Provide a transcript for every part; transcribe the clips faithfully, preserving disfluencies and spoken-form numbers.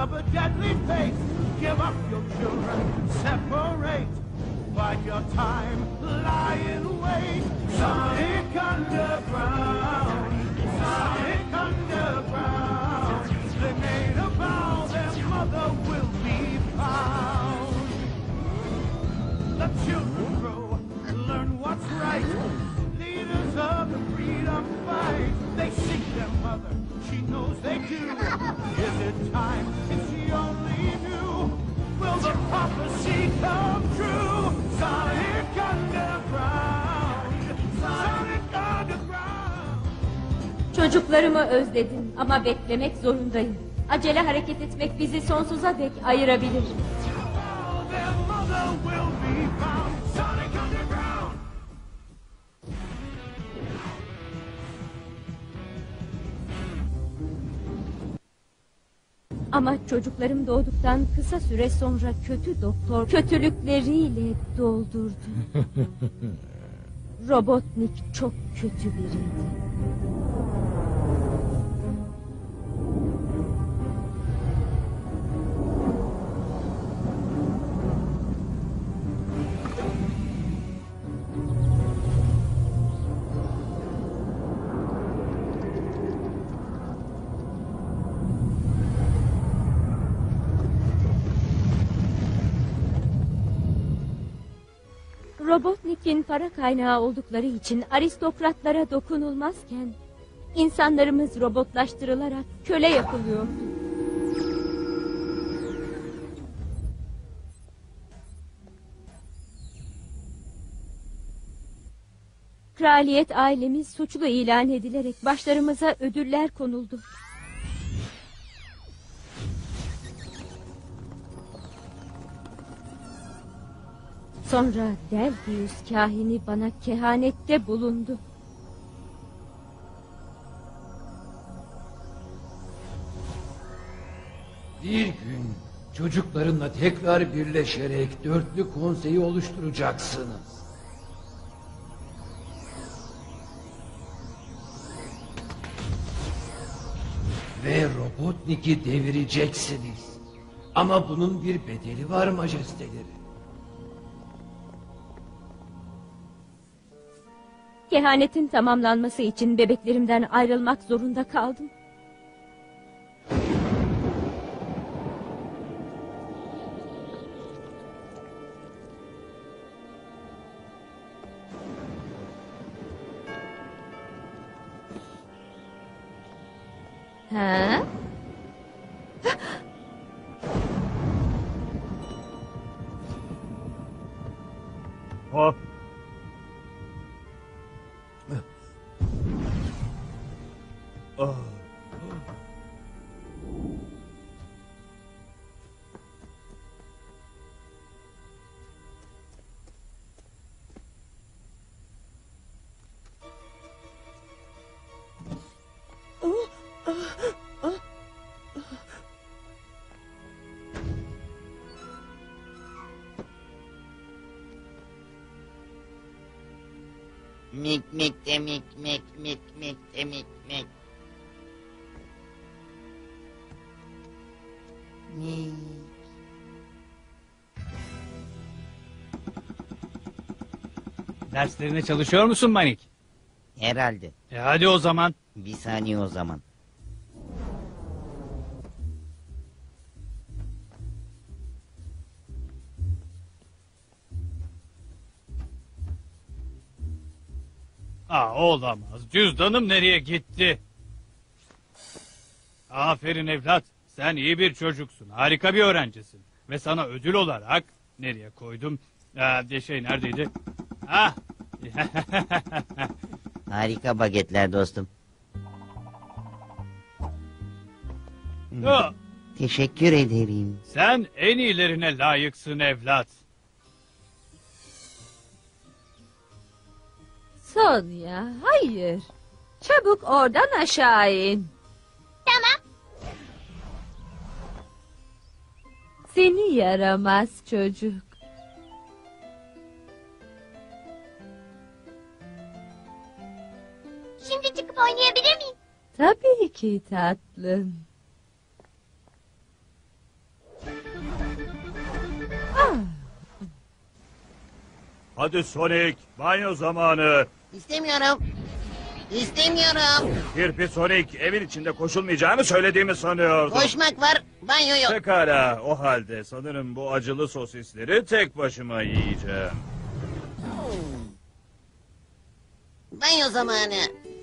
of a deadly fate. Give up your children, separate. Bide your time, lie in wait. Sonic Underground, Sonic Underground. They made a vow their mother will be found. The children grow, learn what's right. Leaders of the freedom fight. They seek their mother, she knows they do. Is it time? Is she only new? Will the prophecy come true? Sonic Underground, Sonic Underground. Çocuklarımı özledim ama beklemek zorundayım. Acele hareket etmek bizi sonsuza dek ayırabilir. Ama çocuklarım doğduktan kısa süre sonra kötü doktor kötülükleriyle doldurdu. Robotnik çok kötü biriydi. Robotnik'in para kaynağı oldukları için aristokratlara dokunulmazken insanlarımız robotlaştırılarak köle yapılıyordu. Kraliyet ailemiz suçlu ilan edilerek başlarımıza ödüller konuldu. Sonra Delphius kahini bana kehanette bulundu. Bir gün çocuklarınla tekrar birleşerek dörtlü konseyi oluşturacaksınız. Ve Robotnik'i devireceksiniz. Ama bunun bir bedeli var majesteleri. Kehanetin tamamlanması için bebeklerimden ayrılmak zorunda kaldım. Ha? Hop. Oh. Mik mik de mik mik mik mik de mik mik. Mik. Derslerine çalışıyor musun Manik? Herhalde. E hadi o zaman. Bir saniye o zaman. Aa, olamaz. Cüzdanım nereye gitti? Aferin evlat. Sen iyi bir çocuksun. Harika bir öğrencisin. Ve sana ödül olarak nereye koydum? Ee, şey neredeydi? Ah. Harika bagetler dostum. Oh, Teşekkür ederim. sen en iyilerine layıksın evlat. Sonya, hayır. Çabuk oradan aşağı in. Tamam. Seni yaramaz çocuk. Şimdi çıkıp oynayabilir miyim? Tabii ki tatlım. Hadi Sonic, banyo zamanı. İstemiyorum. İstemiyorum. Kirpi Sonic, evin içinde koşulmayacağını söylediğimi sanıyordum. Koşmak var, banyo yok. Pekala, o halde sanırım bu acılı sosisleri tek başıma yiyeceğim. Banyo zamanı.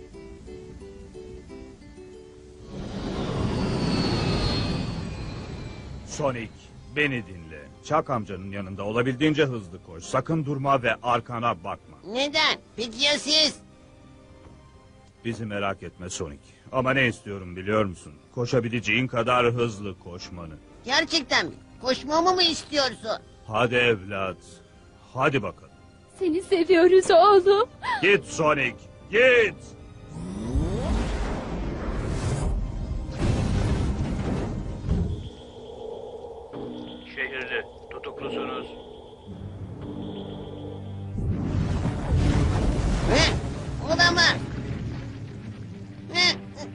Sonic, beni dinle. Chuck amcanın yanında olabildiğince hızlı koş. Sakın durma ve arkana bakma. Neden? Peki ya siz? Bizi merak etme Sonic. Ama ne istiyorum biliyor musun? Koşabileceğin kadar hızlı koşmanı. Gerçekten mi? Koşmamı mı istiyorsun? Hadi evlat. Hadi bakalım. Seni seviyoruz oğlum. Git Sonic, git. Şehirli, tutuklusunuz. Ne? Olamaz. Ne?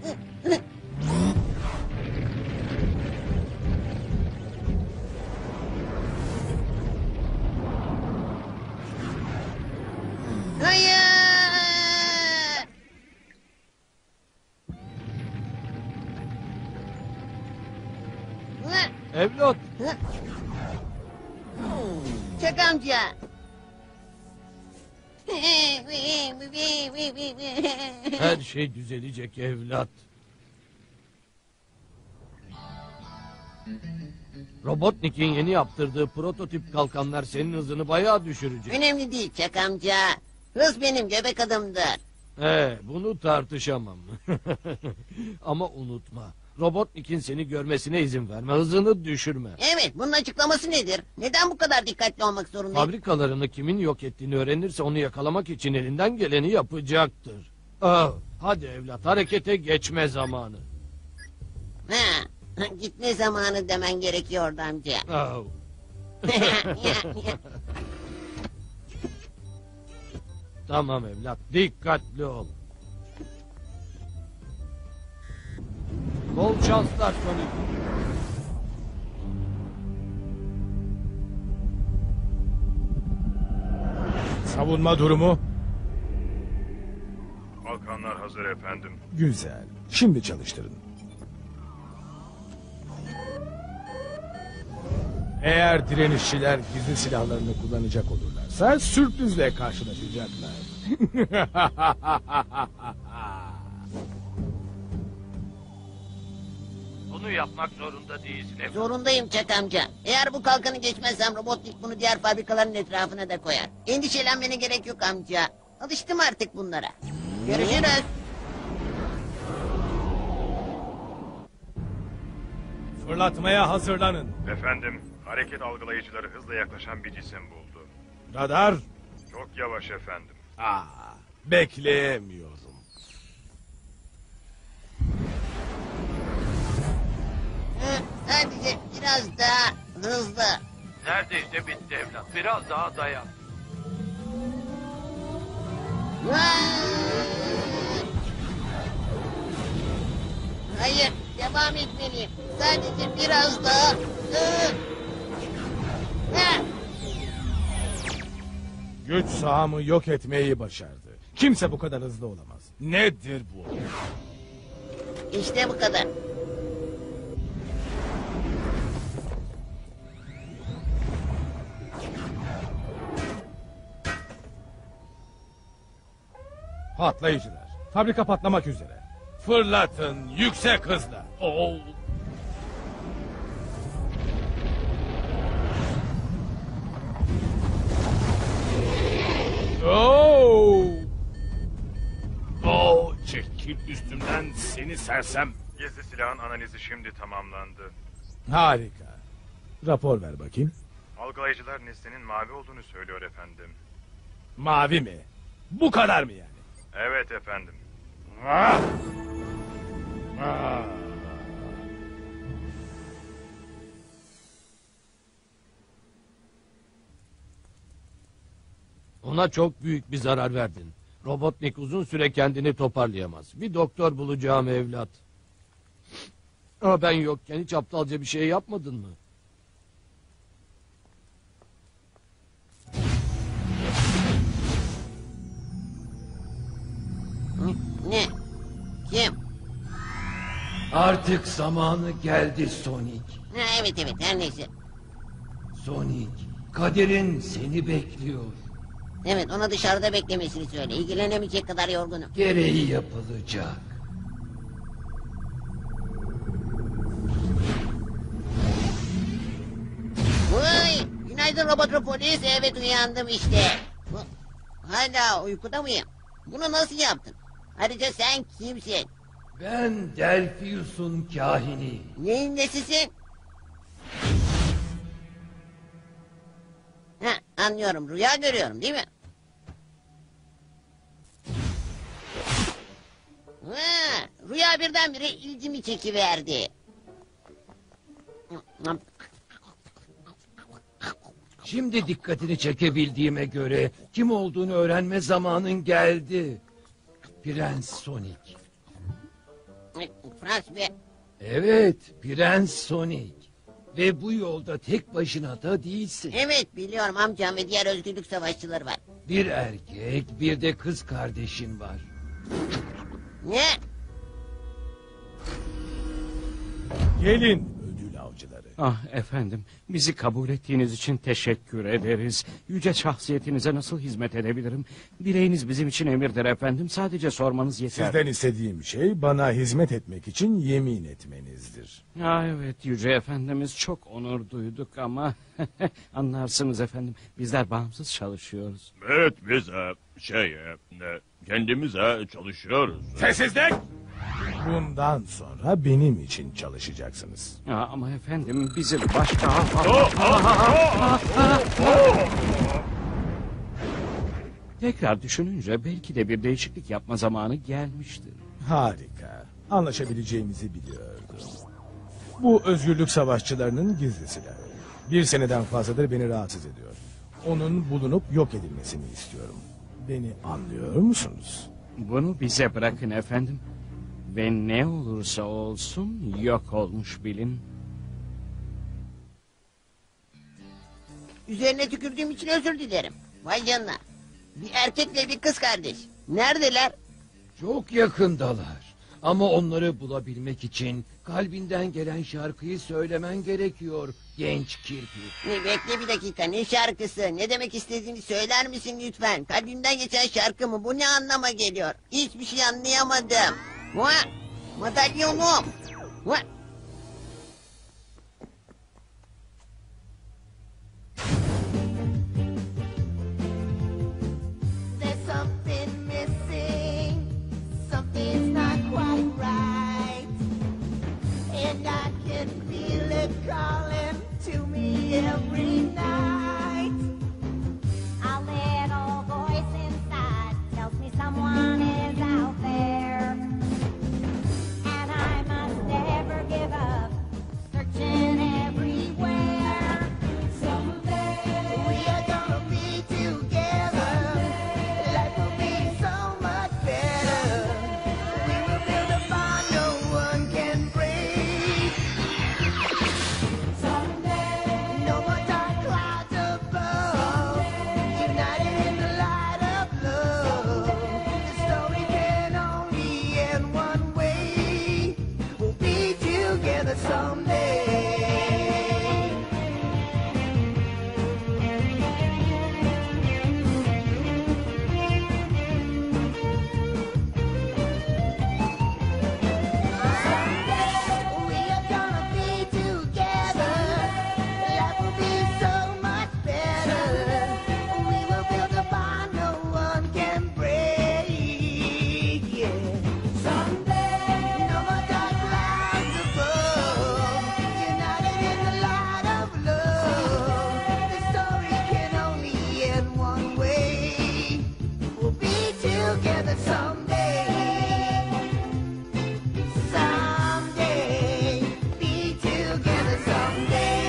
Hayır! Ne? Evlat, Çak amca. her şey düzelecek evlat. Robotnik'in yeni yaptırdığı prototip kalkanlar senin hızını bayağı düşürecek. Önemli değil Çak amca. Hız benim göbek adımdır. He, bunu tartışamam. Ama unutma, Robotnik'in seni görmesine izin verme, hızını düşürme. Evet, bunun açıklaması nedir? Neden bu kadar dikkatli olmak zorundayım? Fabrikalarını kimin yok ettiğini öğrenirse onu yakalamak için elinden geleni yapacaktır. Ah, hadi evlat, harekete geçme zamanı. Ha, gitme zamanı demen gerekiyordu amca. Ah. Tamam evlat, dikkatli ol. Bol şanslar Sonic. Savunma durumu? Kalkanlar hazır efendim. Güzel. Şimdi çalıştırın. Eğer direnişçiler gizli silahlarını kullanacak olurlarsa sürprizle karşılaşacaklar. Bunu yapmak zorunda değilsin evlat. Zorundayım Çak amca. Eğer bu kalkanı geçmezsem Robotnik bunu diğer fabrikaların etrafına da koyar. Endişelenmene gerek yok amca. Alıştım artık bunlara. Görüşürüz. Fırlatmaya hazırlanın. Efendim, hareket algılayıcıları hızla yaklaşan bir cisim buldu. Radar. Çok yavaş efendim. Aa, bekleyemiyorum. Hı, sadece biraz daha hızlı. Neredeyse bitti evlat, biraz daha dayan. Hayır, devam etmeliyim. Sadece biraz daha. Hı. Ha. Güç sahamı yok etmeyi başardı. Kimse bu kadar hızlı olamaz. Nedir bu? İşte bu kadar. Patlayıcılar. Fabrika patlamak üzere. Fırlatın yüksek hızla. Oo. Oo. Oo, çekil üstümden seni sersem. Gizli silahın analizi şimdi tamamlandı. Harika. Rapor ver bakayım. Algılayıcılar nesnenin mavi olduğunu söylüyor efendim. Mavi mi? Bu kadar mı yani? Evet efendim. Ah! Ah! Ona çok büyük bir zarar verdin. Robotnik uzun süre kendini toparlayamaz. Bir doktor bulacağım evlat. Ama ben yokken hiç aptalca bir şey yapmadın mı? Ne? Kim? Artık zamanı geldi Sonic. Ha, evet evet her neyse. Sonic, kaderin seni bekliyor. Evet ona dışarıda beklemesini söyle. İlgilenemeyecek kadar yorgunum. Gereği yapılacak. Vay! Günaydın Robotropolis. Evet uyandım işte. Bu- Hala uykuda mıyım? Bunu nasıl yaptın? Ayrıca sen kimsin? Ben Delphius'un kahini. Neyin nesisin? Ha, anlıyorum. Rüya görüyorum değil mi? Ha, rüya birdenbire ilgimi çekiverdi. Şimdi dikkatini çekebildiğime göre kim olduğunu öğrenme zamanın geldi. Prens Sonic. Frans be. Evet, Prens Sonic. Ve bu yolda tek başına da değilsin. Evet biliyorum amcam ve diğer özgürlük savaşçıları var. Bir erkek, bir de kız kardeşin var. Ne? Gelin ödül avcıları. Ah efendim, bizi kabul ettiğiniz için teşekkür ederiz. Yüce şahsiyetinize nasıl hizmet edebilirim? Dileğiniz bizim için emirdir efendim. Sadece sormanız yeter. Sizden istediğim şey bana hizmet etmek için yemin etmenizdir. Ah evet Yüce Efendimiz, çok onur duyduk ama anlarsınız efendim, bizler bağımsız çalışıyoruz. Evet biz e, şey e, e, kendimiz e, çalışıyoruz. Sessizlik! Bundan sonra benim için çalışacaksınız. Ah, ama efendim bizim başka... Tekrar düşününce belki de bir değişiklik yapma zamanı gelmiştir. Harika. Anlaşabileceğimizi biliyordum. Bu özgürlük savaşçılarının gizli silahı. Bir seneden fazladır beni rahatsız ediyor. Onun bulunup yok edilmesini istiyorum. Beni anlıyor musunuz? Bunu bize bırakın efendim. Ve ne olursa olsun yok olmuş bilin. Üzerine tükürdüğüm için özür dilerim. Vay canına. Bir erkekle bir kız kardeş. Neredeler? Çok yakındalar. Ama onları bulabilmek için kalbinden gelen şarkıyı söylemen gerekiyor genç kirpi. Ne, bekle bir dakika ne şarkısı? Ne demek istediğini söyler misin lütfen? Kalbimden geçen şarkı mı? Bu ne anlama geliyor? Hiçbir şey anlayamadım. Vah! Madalyonum! Vah! There's something missing. Something's not quite right. And I can feel it calling to me every night. A little voice inside tells me someone is out there. And I must never give up, searching everywhere. Someday we are gonna be together. Life will be so much better. We will build a bond no one can break. Someday, no more dark clouds above. United in the light of love. The story can only end one way. We'll be together someday. We are gonna be together. Life will be so much better. We will build a bond no one can break. Yeah. Someday, no more dark clouds above. United in the light of love. The story can only end one way. We'll be together someday. Someday, be together someday.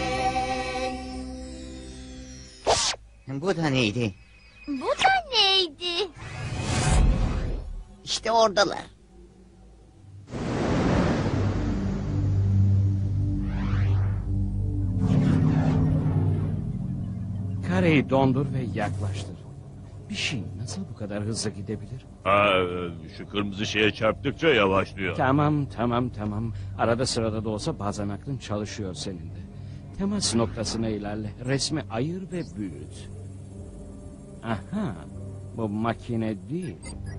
Bu da neydi? Bu da neydi? İşte oradalar. Kareyi dondur ve yaklaştır. Bir şey nasıl bu kadar hızlı gidebilir? Aa, şu kırmızı şeye çarptıkça yavaşlıyor. Tamam tamam tamam. Arada sırada da olsa bazen aklın çalışıyor senin de. Temas noktasına ilerle. Resmi ayır ve büyüt. Aha. Bu makine değil.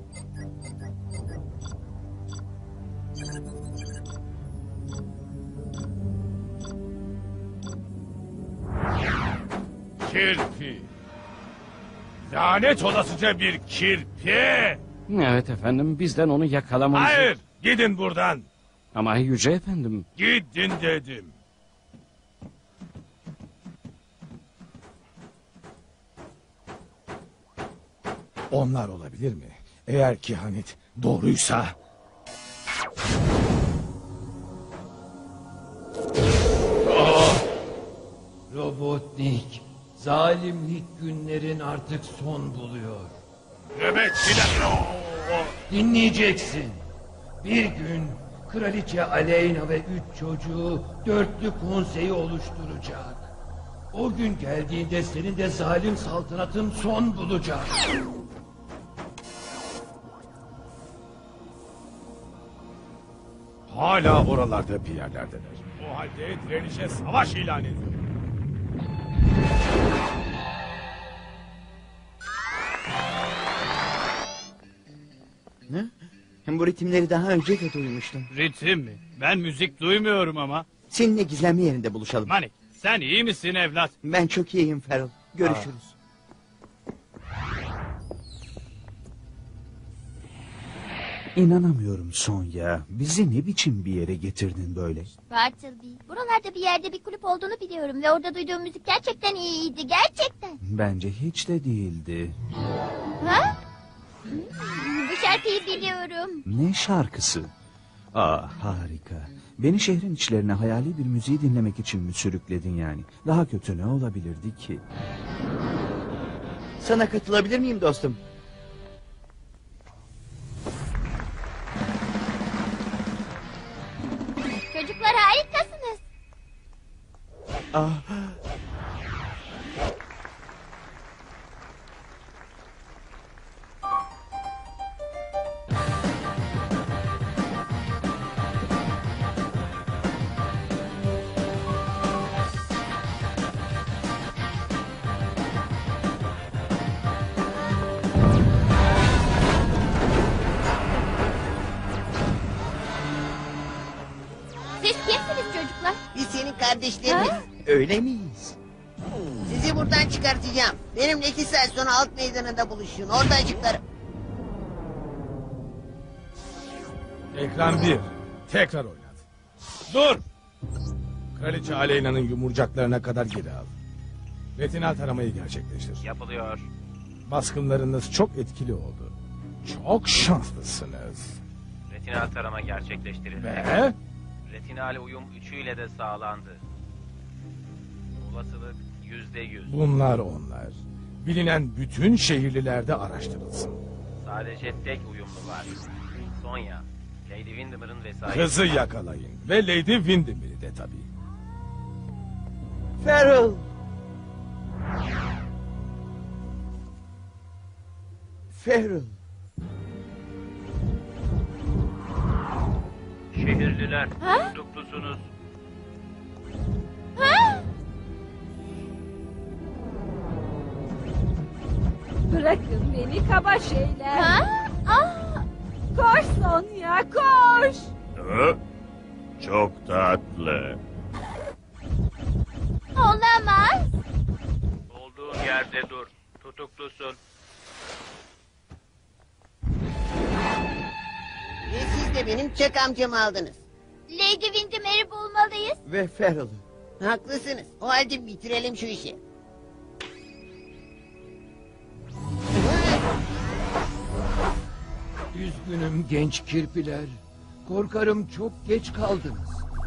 Kirpi. Lanet olasıca bir kirpi. Evet efendim, bizden onu yakalamamız... Hayır, gidin buradan. Ama yüce efendim. Gidin dedim. Onlar olabilir mi? Eğer kehanet doğruysa... Robotnik, zalimlik günlerin artık son buluyor. Nöbetçiler! Dinleyeceksin. Bir gün Kraliçe Aleyna ve üç çocuğu dörtlü konseyi oluşturacak. O gün geldiğinde senin de zalim saltanatın son bulacak. Hala oralarda bir yerlerdeler. O halde direnişe savaş ilan ediyorum. Ne? Bu ritimleri daha önce de duymuştum. Ritim mi? Ben müzik duymuyorum ama. Seninle gizlenme yerinde buluşalım. Manik, sen iyi misin evlat? Ben çok iyiyim Ferrell. Görüşürüz. İnanamıyorum Sonya. Bizi ne biçim bir yere getirdin böyle? Bartleby, buralarda bir yerde bir kulüp olduğunu biliyorum ve orada duyduğum müzik gerçekten iyiydi, gerçekten. Bence hiç de değildi. Ha? Hmm, bu şarkıyı biliyorum. Ne şarkısı? Aa, harika. Beni şehrin içlerine hayali bir müziği dinlemek için mi sürükledin yani? Daha kötü ne olabilirdi ki? Sana katılabilir miyim dostum? Çocuklar harikasınız. Ah. Siz kimsiniz çocuklar? Biz senin kardeşlerimiz. Ha? Öyle miyiz? Sizi buradan çıkartacağım. Benimle iki saat sonra alt meydanında buluşun. Orada açıklarım. Ekran bir. Tekrar oynat. Dur! Kraliçe Aleyna'nın yumurcaklarına kadar geri al. Retinal taramayı gerçekleştir. Yapılıyor. Baskınlarınız çok etkili oldu. Çok şanslısınız. Retinal tarama gerçekleştirildi. Ve? Retinal uyum üçüyle de sağlandı. Olasılık yüzde yüz. Bunlar onlar. Bilinen bütün şehirlilerde araştırılsın. Sadece tek uyumlu var. Sonya, Lady Windermer'ın vesayeti. Kızı yakalayın. Ve Lady Windermere'i de tabii. Ferrell! Ferrell! Şehirliler, Ha? tutuklusunuz. Ha? Bırakın beni kaba şeyler. Ha? Ah! Koş Sonya koş. Hı? Çok tatlı. Olamaz. Olduğun yerde dur. Tutuklusun. Ve siz de benim çak amcamı aldınız. Lady Windermere'i bulmalıyız. Ve Ferrell'ı. Haklısınız. O halde bitirelim şu işi. Üzgünüm genç kirpiler. Korkarım çok geç kaldınız.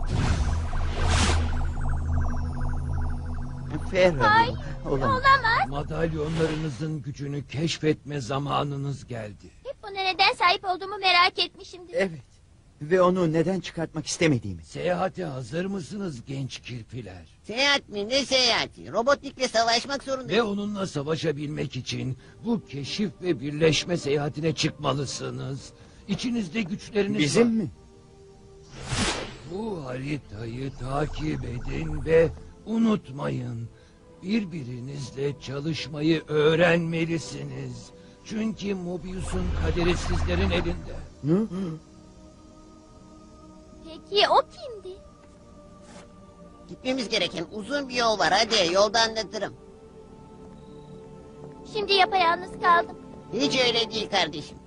Ferrell. Hayır, Olamaz. olamaz. Madalyonlarınızın gücünü keşfetme zamanınız geldi. Hep buna neden sahip olduğumu merak etmişimdir. Evet. Ve onu neden çıkartmak istemediğimi. Seyahate hazır mısınız genç kirpiler? Seyahat mi? Ne seyahati? Robotnikle savaşmak Ve zorundayım. onunla savaşabilmek için bu keşif ve birleşme seyahatine çıkmalısınız. İçinizde güçleriniz Bizim var. mi? Bu haritayı takip edin ve unutmayın. Birbirinizle çalışmayı öğrenmelisiniz. Çünkü Mobius'un kaderi sizlerin elinde. Hı? Peki o kimdi? Gitmemiz gereken uzun bir yol var. Hadi yolda anlatırım. Şimdi yapayalnız kaldım. Hiç öyle değil kardeşim.